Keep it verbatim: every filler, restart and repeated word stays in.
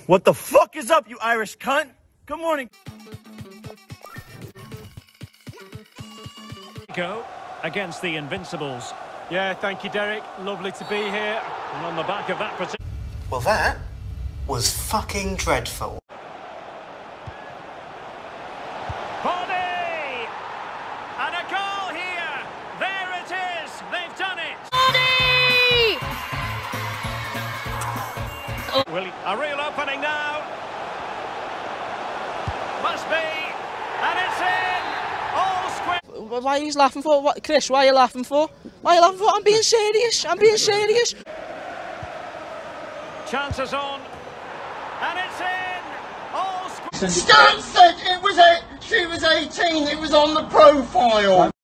What the fuck is up, you Irish cunt? Good morning. Go against the Invincibles. Yeah, thank you, Derek. Lovely to be here. And on the back of that position. Well, that was fucking dreadful. Body! And a goal here! There it is! They've done it! Body! Will a real opening now. Must be. And it's in! All square. Why are you laughing for? What, Chris, why are you laughing for? Why are you laughing for? I'm being serious. I'm being serious. Chances on. And it's in! All square. Stan said it was eight, she was eighteen, it was on the profile.